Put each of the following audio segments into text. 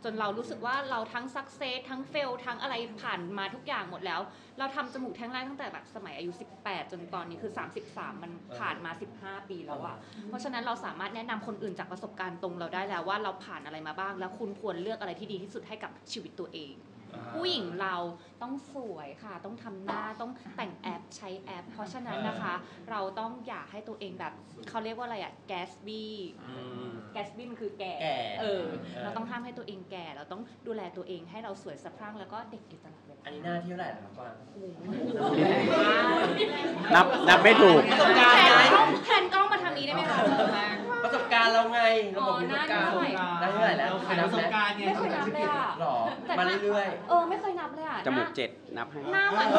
จนเรารู้สึกว่าเราทั้งสักเซสทั้งเฟลทั้งอะไรผ่านมาทุกอย่างหมดแล้วเราทำจมูกแท่งแรกตั้งแต่แบบสมัยอายุ18จนตอนนี้คือ33มันผ่านมา15ปีแล้วอะเพราะฉะนั้นเราสามารถแนะนำคนอื่นจากประสบการณ์ตรงเราได้แล้วว่าเราผ่านอะไรมาบ้างแล้วคุณควรเลือกอะไรที่ดีที่สุดให้กับชีวิตตัวเองผู้หญิงเราต้องสวยค่ะต้องทำหน้าต้องแต่งแอปใช้แอปเพราะฉะนั้นนะคะเราต้องอยากให้ตัวเองแบบเขาเรียกว่าอะไรอะแกสบี้มันคือแก่เราต้องห้ามให้ตัวเองแก่เราต้องดูแลตัวเองให้เราสวยสะพรั่งแล้วก็เด็กอยู่ตลอดเวลาอันนี้หน้าที่เท่าไหร่ล่ะครับกวางนับไม่ถูกแทนกล้องมาทางนี้ได้ไหมคะประสบการณ์เราไงเราบอกประสบการณ์ได้เท่าไหร่แล้วขายประสบการณ์ไงไม่เคยนับเลยอ่ะหรอมาเรื่อยไม่เคยนับเลยอ่ะจมูก7นับให้หน้าเหมือน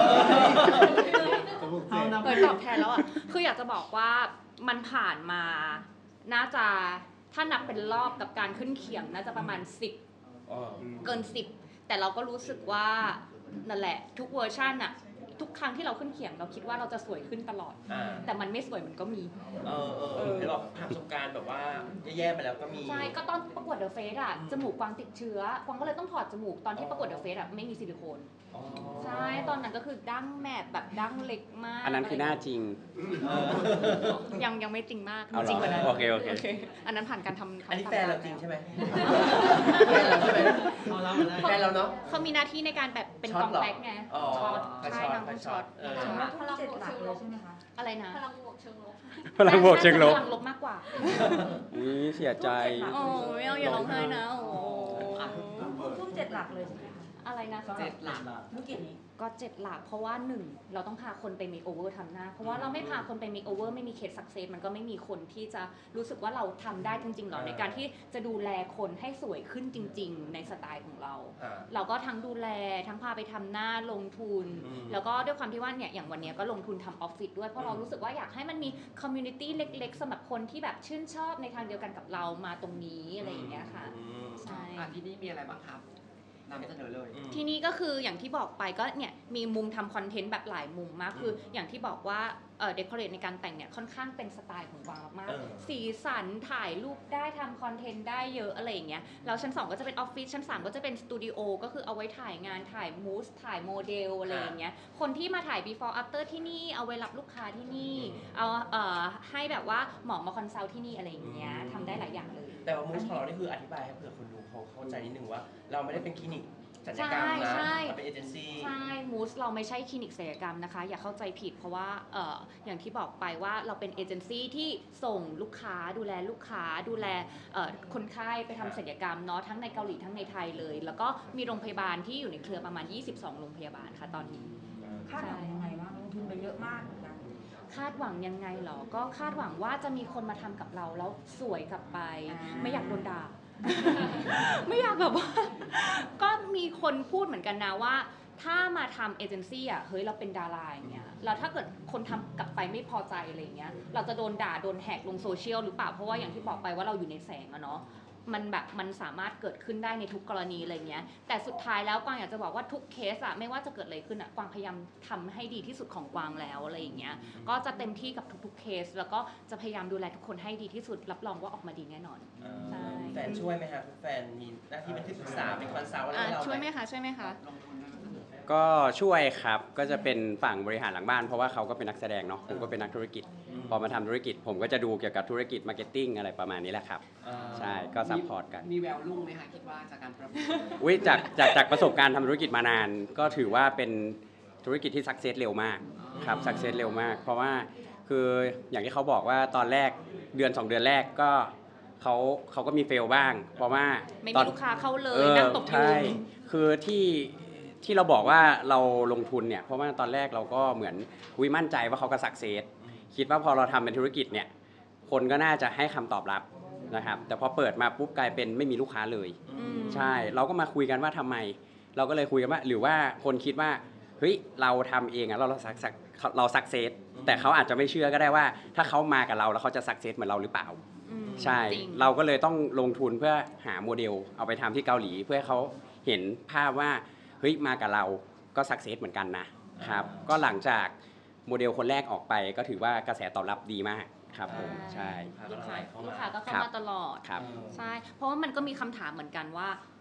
เปิดตอบแทนแล้วอ่ะคืออยากจะบอกว่ามันผ่านมาน่าจะถ้านับเป็นรอบกับการขึ้นเขียงน่าจะประมาณ10เกิน10แต่เราก็รู้สึกว่านั่นแหละทุกเวอร์ชันอะทุกครั้งที่เราขึ้นเขียงเราคิดว่าเราจะสวยขึ้นตลอดแต่มันไม่สวยมันก็มีเดี๋ยวเราผ่านประสบการณ์แบบว่าแย่ๆไปแล้วก็มีใช่ก็ตอนประกวดเดอะเฟสอะจมูกกวางติดเชื้อกวางก็เลยต้องถอดจมูกตอนที่ประกวดเดอะเฟสอะไม่มีซิลิโคนใช่ตอนนั้นก็คือดั้งแมบแบบดั้งเล็กมากอันนั้นคือหน้าจริงยังไม่จริงมากจริงกว่านั้นโอเคอันนั้นผ่านการทำอันนี้แฟนเราจริงใช่ไหมแฟนเราใช่ไหมแฟนเราเนาะเขามีหน้าที่ในการแบบเป็นกองแบ็กไงช็อตใช่น้องต้องช็อตพลังบวกเชิงลบใช่ไหมคะอะไรนะพลังบวกเชิงลบพลังบวกเชิงลบพลังลบมากกว่านี่เสียใจโอ้ยอย่าร้องไห้นะโอ้ทุ่ม7 หลักเลยใช่ไหมคะอะไรนะ 7 หลักธุรกิจนี้ก็7 หลักเพราะว่า1เราต้องพาคนไปเมคโอเวอร์ทำหน้าเพราะว่าเราไม่พาคนไปเมคโอเวอร์ไม่มีเคสสักเซสมันก็ไม่มีคนที่จะรู้สึกว่าเราทำได้จริงๆหรอในการที่จะดูแลคนให้สวยขึ้นจริงๆในสไตล์ของเราเราก็ทั้งดูแลทั้งพาไปทำหน้าลงทุนแล้วก็ด้วยความที่ว่าเนี่ยอย่างวันนี้ก็ลงทุนทำออฟฟิศด้วยเพราะเรารู้สึกว่าอยากให้มันมีคอมมูนิตี้เล็กๆสำหรับคนที่แบบชื่นชอบในทางเดียวกันกับเรามาตรงนี้อะไรอย่างเงี้ยค่ะใช่ที่นี่มีอะไรบ้างครับนำเสนอเลยที่นี่ก็คืออย่างที่บอกไปก็เนี่ยมีมุมทำคอนเทนต์แบบหลายมุมมากคืออย่างที่บอกว่าเดคอเรทในการแต่งเนี่ยค่อนข้างเป็นสไตล์ของกวางมากๆสีสันถ่ายรูปได้ทำคอนเทนต์ได้เยอะอะไรอย่างเงี้ยแล้วชั้น2ก็จะเป็นออฟฟิศชั้น3ก็จะเป็นสตูดิโอก็คือเอาไว้ถ่ายงานถ่ายมูสถ่ายโมเดลอะไรอย่างเงี้ยคนที่มาถ่าย before after ที่นี่เอาไว้รับลูกค้าที่นี่เอาให้แบบว่าหมอมาคอนซัลท์ที่นี่อะไรอย่างเงี้ยทำได้หลายอย่างเลยแต่ว่ามูสของเรานี่คืออธิบายให้เผื่อคนดูเขาเข้าใจนิดนึงว่าเราไม่ได้เป็นคลินิกศัลยกรรมนะเราเป็นเอเจนซี่ใช่มูสเราไม่ใช่คลินิกศัลยกรรมนะคะอย่าเข้าใจผิดเพราะว่าอย่างที่บอกไปว่าเราเป็นเอเจนซี่ที่ส่งลูกค้าดูแลลูกค้าดูแลคนไข้ไปทำศัลยกรรมเนาะทั้งในเกาหลีทั้งในไทยเลยแล้วก็มีโรงพยาบาลที่อยู่ในเครือประมาณ22โรงพยาบาลค่ะตอนนี้คาดหวังยังไงบ้างลงทุนไปเยอะมากเหมือนกันคาดหวังยังไงหรอก็คาดหวังว่าจะมีคนมาทำกับเราแล้วสวยกลับไปไม่อยากโดนด่าไม่อยากแบบว่าก็มีคนพูดเหมือนกันนะว่าถ้ามาทำเอเจนซี่อ่ะเฮ้ยเราเป็นดาราอย่างเงี้ยแล้วถ้าเกิดคนทำกลับไปไม่พอใจอะไรเงี้ยเราจะโดนด่าโดนแฮกลงโซเชียลหรือเปล่าเพราะว่าอย่างที่บอกไปว่าเราอยู่ในแสงอะเนาะมันสามารถเกิดขึ้นได้ในทุกกรณีอะไรเงี้ยแต่สุดท้ายแล้วกวางอยากจะบอกว่าทุกเคสอะไม่ว่าจะเกิดอะไรขึ้นอะกวางพยายามทำให้ดีที่สุดของกวางแล้วอะไรอย่างเงี้ยก็จะเต็มที่กับทุกๆเคสแล้วก็จะพยายามดูแลทุกคนให้ดีที่สุดรับรองว่าออกมาดีแน่นอนใช่แฟนช่วยไหมคะแฟนมีหน้าที่เป็นที่ปรึกษาเป็นคอนซัลท์อะไรเราช่วยไหมคะก็ช่วยครับก็จะเป็นฝั่งบริหารหลังบ้านเพราะว่าเขาก็เป็นนักแสดงเนาะผมก็เป็นนักธุรกิจพอมาทำธุรกิจผมก็จะดูเกี่ยวกับธุรกิจมาร์เก็ตติ้งอะไรประมาณนี้แหละครับใช่ก็ซัพพอร์ตกันมีแววรุ่งไหมคะคิดว่าจากการประมูลจากประสบการณ์ทำธุรกิจมานานก็ถือว่าเป็นธุรกิจที่สักเซสเร็วมากครับสักเซสเร็วมากเพราะว่าคืออย่างที่เขาบอกว่าตอนแรกเดือน2 เดือนแรกก็เขาก็มีเฟลบ้างเพราะว่าไม่มีลูกค้าเข้าเลยนั่งตบยุงคือที่เราบอกว่าเราลงทุนเนี่ยเพราะว่าตอนแรกเราก็เหมือนมั่นใจว่าเขาก็สักเซสคิดว่าพอเราทำเป็นธุรกิจเนี่ยคนก็น่าจะให้คำตอบรับนะครับแต่พอเปิดมาปุ๊บกลายเป็นไม่มีลูกค้าเลยใช่เราก็มาคุยกันว่าทำไมเราก็เลยคุยกันว่าหรือว่าคนคิดว่าเฮ้ยเราทำเองอะเราสักเซสแต่เขาอาจจะไม่เชื่อก็ได้ว่าถ้าเขามากับเราแล้วเขาจะสักเซสเหมือนเราหรือเปล่าใช่เราก็เลยต้องลงทุนเพื่อหาโมเดลเอาไปทำที่เกาหลีเพื่อให้เขาเห็นภาพว่าเฮ้ยมากับเราก็สักเซสเหมือนกันนะครับก็หลังจากโมเดลคนแรกออกไปก็ถือว่ากระแสตอบรับดีมากครับผมใช่ลูกค้าก็เข้ามาตลอดใช่เพราะว่ามันก็มีคำถามเหมือนกันว่า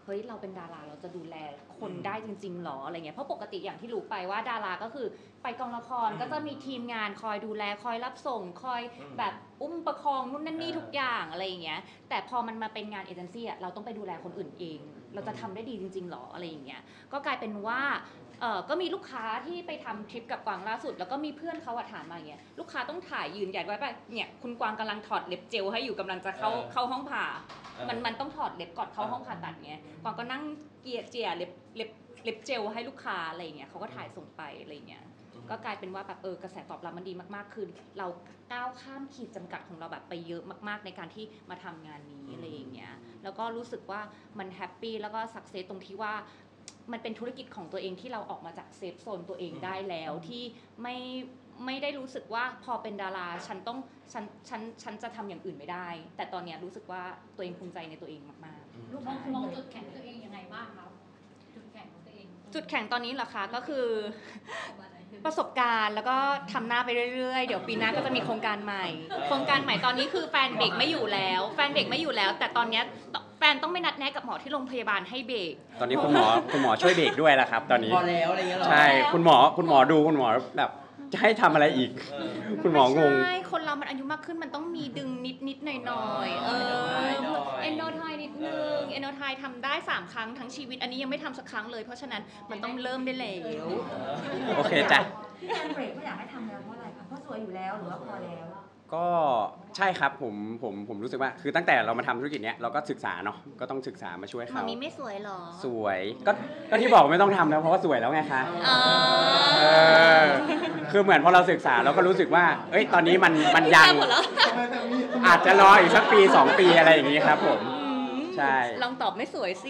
เฮ้ยเราเป็นดาราเราจะดูแลคนได้จริงๆหรออะไรเงี้ยเพราะปกติอย่างที่รู้ไปว่าดาราก็คือไปกองละครก็จะมีทีมงานคอยดูแลคอยรับส่งคอยแบบอุ้มประคองนู่นนั่นนี่ทุกอย่างอะไรอย่างเงี้ยแต่พอมันมาเป็นงานเอเจนซี่อะเราต้องไปดูแลคนอื่นเอง เราจะทำได้ดีจริงๆหรออะไรอย่างเงี้ยก็กลายเป็นว่าก็มีลูกค้าที่ไปทำทริปกับกวางล่าสุดแล้วก็มีเพื่อนเขาถามมาอย่างเงี้ยลูกค้าต้องถ่ายยืนยันไว้ป่ะเนี่ยคุณกวางกำลังถอดเล็บเจลให้อยู่กำลังจะเข้าห้องผ่ามันต้องถอดเล็บก่อนเข้าห้องผ่าตัดเงี้ยกวางก็นั่งเจียเล็บเจลให้ลูกค้าอะไรเงี้ยเขาก็ถ่ายส่งไปอะไรเงี้ยก็กลายเป็นว่าแบบกระแสตอบรับมันดีมากๆคือเราก้าวข้ามขีดจำกัดของเราแบบไปเยอะมากๆในการที่มาทำงานนี้อะไรอย่างเงี้ยแล้วก็รู้สึกว่ามันแฮปปี้แล้วก็สักเซสตรงที่ว่ามันเป็นธุรกิจของตัวเองที่เราออกมาจากเซฟโซนตัวเองได้แล้วที่ไม่ได้รู้สึกว่าพอเป็นดาราฉันจะทำอย่างอื่นไม่ได้แต่ตอนนี้รู้สึกว่าตัวเองภูมิใจในตัวเองมากๆลูกมองจุดแข็งตัวเองยังไงบ้างครับจุดแข็งของตัวเองจุดแข็งตอนนี้เหรอคะก็คือประสบการณ์แล้วก็ทำหน้าไปเรื่อยๆเดี๋ยวปีหน้าก็จะมีโครงการใหม่โครงการใหม่ตอนนี้คือแฟนเบรกไม่อยู่แล้วแต่ตอนนี้แฟนต้องไม่นัดแนะกับหมอที่โรงพยาบาลให้เบรกตอนนี้คุณหมอช่วยเบรกด้วยแล้วครับ ตอนนี้พอแล้วอะไรเงี้ยเหรอใช่คุณหมอดูคุณหมอแบบจะให้ทำอะไรอีก คุณหมองงใช่คนเรามันอายุมากขึ้นมันต้องมีดึงนิดหน่อยเอนโดไทนิดนึงเอนโดไททำได้3ครั้งทั้งชีวิตอันนี้ยังไม่ทำสักครั้งเลยเพราะฉะนั้นมันต้องเริ่มได้แล้วโอเคจ้ะพี่แอนเบรกก็อยากให้ทำแล้วเพราะอะไรคะเพราะสวยอยู่แล้วหรือว่าพอแล้วก็ใช่ครับผมรู้สึกว่าคือตั้งแต่เรามาทำธุรกิจเนี้ยเราก็ศึกษาเนาะก็ต้องศึกษามาช่วยมาเขามีไม่สวยหรอสวยก็ที่บอกไม่ต้องทำแล้วเพราะว่าสวยแล้วไงคะอ๋อคือเหมือนพอเราศึกษาเราก็รู้สึกว่าเอ้ยตอนนี้มันยังหมดแล้วอาจจะรออีกสักปี2 ปีอะไรอย่างนี้ครับผมใช่ลองตอบไม่สวยสิ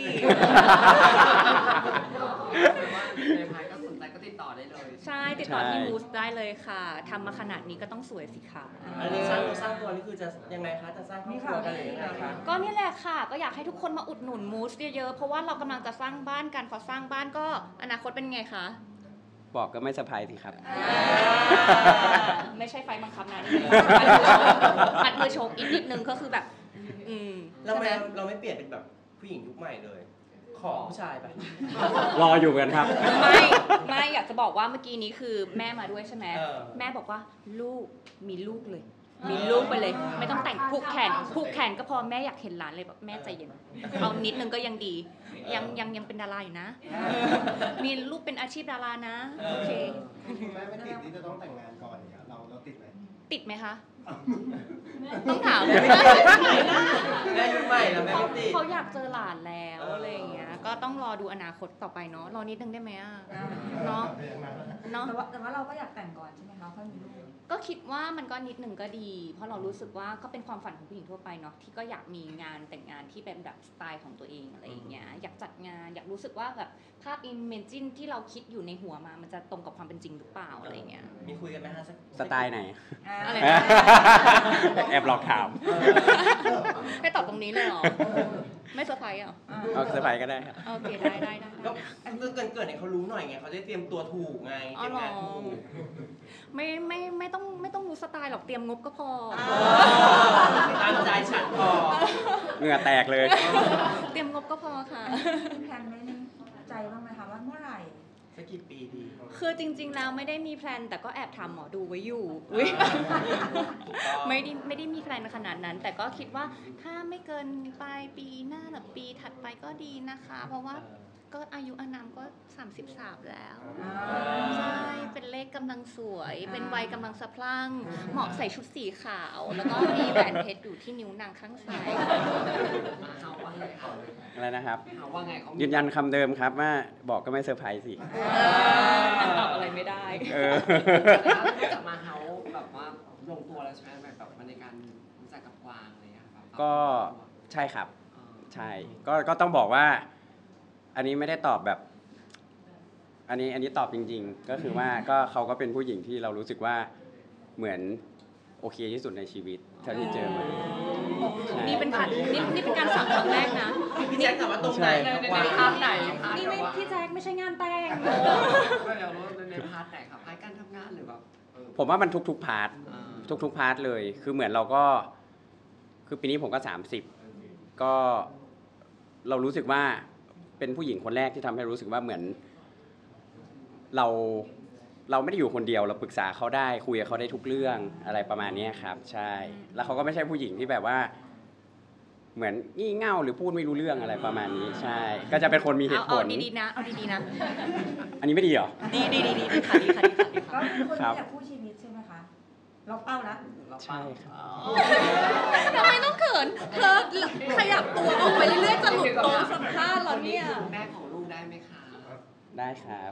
ในพายก็สนใจก็ติดต่อได้เลยใช่ติดต่อที่มูสได้เลยค่ะทำมาขนาดนี้ก็ต้องสวยสิคะอันนี้สร้างตัวนี่คือจะยังไงคะจะสร้างครอบครัวกันหรือยังไงคะก็นี่แหละค่ะ ก็อยากให้ทุกคนมาอุดหนุนมูสเยอะๆเพราะว่าเรากำลังจะสร้างบ้านกันพอสร้างบ้านก็อนาคตเป็นไงคะบอกก็ไม่เซอร์ไพรส์สิครับไม่ใช่ไฟบังคับนะมันคือโชคอีกนิดนึงก็คือแบบเราใช่ไหมไม่เปลี่ยนเป็นแบบผู้หญิงยุคใหม่เลย ขอผู้ชายไปรออยู่กันครับไม่อยากจะบอกว่าเมื่อกี้นี้คือแม่มาด้วยใช่ไหมเออแม่บอกว่าลูกมีลูกเลย มีลูกไปเลย ไม่ต้องแต่งผูกแขนก็พอแม่อยากเห็นหลานเลยแบบแม่ใจเย็นเอานิดนึงก็ยังดียังเป็นดาราอยู่นะมีลูกเป็นอาชีพดารานะโอเคคุณแม่ไม่ติดที่จะต้องแต่งงานก่อนอย่างเงี้ยเราติดไหมติดไหมคะ ต้องถามแม่ไม่ติดแม่ยุคใหม่แล้วแม่ไม่ติดเขาอยากเจอหลานแล้วอะไรอย่างเงี้ยก็ต้องรอดูอนาคตต่อไปเนาะรอนิดนึงได้ไหมอะเนาะเนาะแต่ว่าเราก็อยากแต่งก่อนใช่ไหมคะค่อยมีลูกก็คิดว่ามันก็นิดหนึ่งก็ดี เพราะเรารู้สึกว่าก็เป็นความฝันของผู้หญิงทั่วไปเนาะที่ก็อยากมีงานแต่งงานที่เป็นแบบสไตล์ของตัวเองอะไรอย่างเงี้ยอยากจัดงานอยากรู้สึกว่าแบบภาพอิมเมจินที่เราคิดอยู่ในหัวมามันจะตรงกับความเป็นจริงหรือเปล่าอะไรอย่างเงี้ยมีคุยกันไหมฮะสไตล์ไหนอะไรแอบหลอกถามไม่ตอบตรงนี้เลยเหรอไม่เซอร์ไพรส์เหรอเอาเซอร์ไพรส์ก็ได้ครับโอเคได้ก็เกินเนี่ยเขารู้หน่อยไงเขาได้เตรียมตัวถูกไงเตรียมงานถูกไม่ต้องรู้สไตล์หรอกเตรียมงบก็พอตามใจฉันพอเหงื่อแตกเลยเตรียมงบก็พอค่ะมีแพลนไว้ในใจบ้างไหมคะว่าเมื่อไหร่สักกี่ปีดีคือจริงๆแล้วไม่ได้มีแพลนแต่ก็แอบถามหมอดูไว้อยู่อุ๊ยไม่ได้มีแพลนขนาดนั้น แต่ก็คิดว่าถ้าไม่เกินปลายปีหน้าหรือปีถัดไปก็ดีนะคะ เพราะว่าก็อายุอานามก็33แล้ว ใช่เป็นเลขกำลังสวย เป็นวัยกำลังสะพรั่งเหมาะใส่ชุดสีขาว แล้วก็มีแหวนเพชรอยู่ที่นิ้วนางข้างซ้ายเขาว่าไงคะอะไรนะครับเขาว่าไงเขายืนยันคำเดิมครับว่าบอกก็ไม่เซอร์ไพรส์สิตอบอะไรไม่ได้นอกจากมาเฮาแบบว่าลงตัวแล้วใช่ไหมแบบในการรู้จักกับกวางอะไรอย่างเงี้ยครับก็ใช่ครับ ใช่ก็ต้องบอกว่า อันนี้ไม่ได้ตอบแบบ อันนี้ตอบจริงๆ ก็คือว่าก็เขาก็เป็นผู้หญิงที่เรารู้สึกว่าเหมือนโอเคที่สุดในชีวิตเท่าที่เจอมาใช่นี่เป็นการสั่งครั้งแรกนะพี่แจ๊คถามว่าตรงไหนในกว่าพาร์ทไหนพาร์ทนี่แบบไม่ว่าพี่แจ็คไม่ใช่งานแต่งไม่อยากรู้ในพาร์ทไหนครับพาร์ทการทำงานหรือแบบผมว่ามันทุกๆพาร์ท ทุกพาร์ทเลย คือเหมือนเราก็ คือปีนี้ผมก็30ก็เรารู้สึกว่าเป็นผู้หญิงคนแรกที่ทำให้รู้สึกว่าเหมือนเราไม่ได้อยู่คนเดียวเราปรึกษาเขาได้คุยกับเขาได้ทุกเรื่องอะไรประมาณนี้ครับใช่แล้วเขาก็ไม่ใช่ผู้หญิงที่แบบว่าเหมือนงี่เง่าหรือพูดไม่รู้เรื่องอะไรประมาณนี้ใช่ก็จะเป็นคนมีเหตุผลเอาดีๆนะเอาดีๆนะอันนี้ไม่ดีเหรอดีค่ะดีค่ะก็เป็นคนครับที่อยากคู่ชีวิตใช่ไหมคะเราเป้านะใช่ครับทำไมต้องเขินเธอขยับตัวออกไปเรื่อยๆจะหลุดโต๊ะสัมภาษณ์แล้วเนี่ยแม่ของลูกได้ไหมคะได้ครับ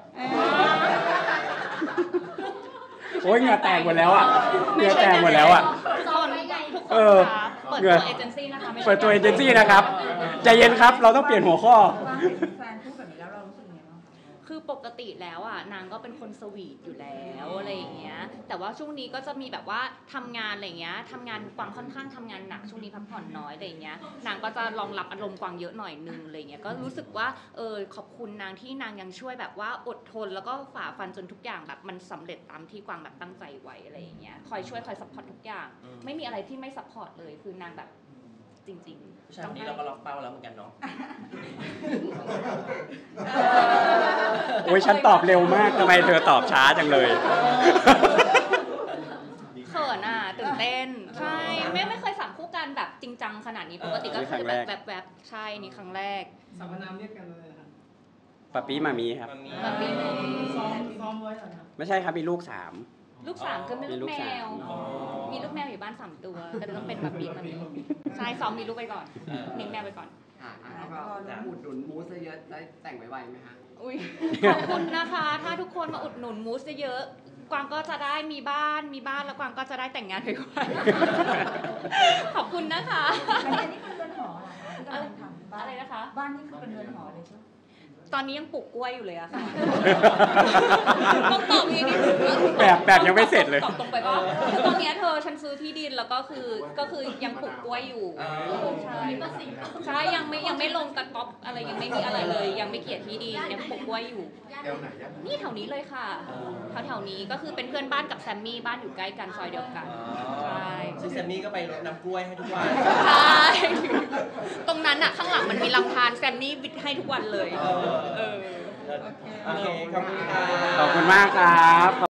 โอ้ยเหงื่อแตกหมดแล้วอ่ะเหงื่อแตกหมดแล้วอ่ะตอนทุกคเอน อคะเปิดตัวเอเจนซี่นะคะไม่ใช่เปิดตัวเอเจนซี่นะครับใจเย็นครับเราต้องเปลี่ยนหัวข้อว่าเห็นแฟนพูดแบบนี้แล้วเรารู้สึกยังไงบ้างคะคือปกติแล้วอ่ะนางก็เป็นคนสวีทอยู่แล้วอะไรอย่างเงี้ยแต่ว่าช่วงนี้ก็จะมีแบบว่าทำงานอะไรเงี้ยทำงานกวางค่อนข้างทำงานหนักช่วงนี้พักผ่อนน้อยอะไรเงี้ยนางก็จะรองรับอารมณ์กวางเยอะหน่อยนึงอะไรเงี้ยก็รู้สึกว่าขอบคุณนางที่นางยังช่วยแบบว่าอดทนแล้วก็ฝ่าฟันจนทุกอย่างแบบมันสำเร็จตามที่กวางแบบตั้งใจไว้อะไรอย่างเงี้ยคอยช่วยคอยซัพพอร์ตทุกอย่างไม่มีอะไรที่ไม่ซัพพอร์ตเลยคือนางแบบจริงๆผู้ชายคนนี้เราก็ล็อกเป้าแล้วเหมือนกันเนาะโอ้ยฉันตอบเร็วมากทำไมเธอตอบช้าจังเลยเขินอ่ะตื่นเต้นใช่ไม่เคยสั่งคู่กันแบบจริงจังขนาดนี้ปกติก็คือแบบใช่นี่ครั้งแรกสรรพนามเรียกกันเลยครับปะปี้มามีครับแบบนี้ซ้อมไว้เหรอครับไม่ใช่ครับมีลูก3 ลูกสามคือมีลูกแมวอ๋อมีลูกแมวอยู่บ้าน3 ตัวก็จะต้องเป็นแบบนี้มันใช่ซ้อมมีลูกไปก่อนเลี้ยงแมวไปก่อนค่ะแล้วก็อุดหนุนมูสเยอะได้แต่งไวๆไหมคะอุ้ยขอบคุณนะคะ ถ้าทุกคนมาอุดหนุนมูสเยอะๆกวางก็จะได้มีบ้านแล้วกวางก็จะได้แต่งงานไปก่อนขอบคุณนะคะอันนี้คือเรือนหอเหรอคะที่กำลังทำบ้านอะไรนะคะบ้านนี่คือเป็นเรือนหอเลยใช่ไหมตอนนี้ยังปลูกกล้วยอยู่เลยอะค่ะ ต้องตอบอย่างนี้แบบยังไม่เสร็จเลยตอบตรงไปว่าคือตอนเนี้ยเธอฉันซื้อที่ดินแล้วก็คือยังปลูกกล้วยอยู่ใช่ใช่ยังไม่ลงตะก๊อบอะไรยังไม่มีอะไรเลย ยังไม่เกลียดที่ดินยังปลูกกล้วยอยู่แนวไหนยังนี่แถวนี้เลยค่ะแถวนี้ก็คือเป็นเพื่อนบ้านกับแซมมี่บ้านอยู่ใกล้กันซอยเดียวกันใช่ซึ่งแซมมี่ก็ไปรดน้ำกล้วยให้ทุกวันใช่ตรงนั้นอะข้างหลังมันมีลำธารแซมมี่วิทย์ให้ทุกวันเลยโอเค ขอบคุณค่ะขอบคุณมากครับ